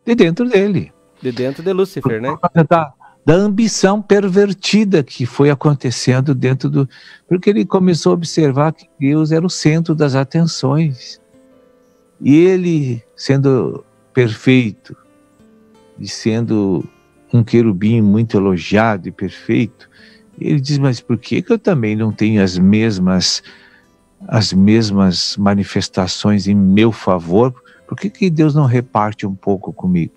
de dentro dele. De dentro de Lúcifer, né? Da ambição pervertida que foi acontecendo dentro do... Porque ele começou a observar que Deus era o centro das atenções. E ele, sendo perfeito, e sendo um querubim muito elogiado e perfeito, ele diz, mas por que eu também não tenho as mesmas manifestações em meu favor? Por que Deus não reparte um pouco comigo?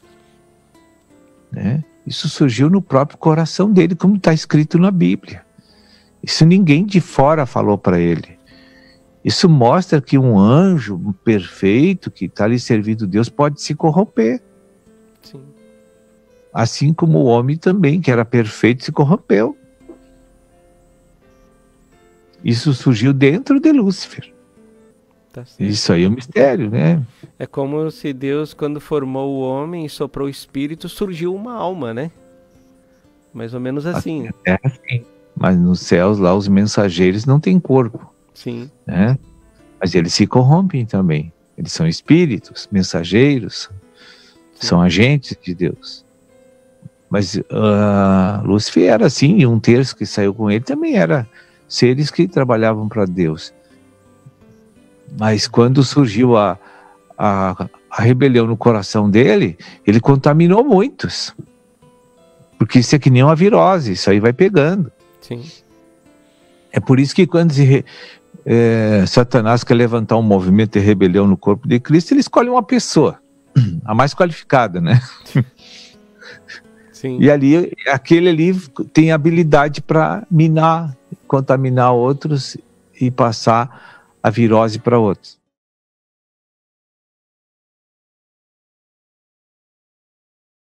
Né? Isso surgiu no próprio coração dele, como está escrito na Bíblia. Isso ninguém de fora falou para ele. Isso mostra que um anjo perfeito que está ali servindo Deus pode se corromper. Sim. Assim como o homem também, que era perfeito, se corrompeu. Isso surgiu dentro de Lúcifer. Tá certo. Isso aí é um mistério, né? É como se Deus, quando formou o homem e soprou o espírito, surgiu uma alma, né? Mais ou menos assim. É assim. Mas nos céus lá os mensageiros não têm corpo. Sim. Né? Mas eles se corrompem também. Eles são espíritos, mensageiros, são agentes de Deus. Mas Lúcifer era assim, e um terço que saiu com ele também era seres que trabalhavam para Deus. Mas quando surgiu a rebelião no coração dele, ele contaminou muitos. Porque isso é que nem uma virose, isso aí vai pegando. Sim. É por isso que quando Satanás quer levantar um movimento de rebelião no corpo de Cristo, ele escolhe uma pessoa, a mais qualificada, né? Sim. E ali, aquele ali tem habilidade para minar, contaminar outros e passar a virose para outros.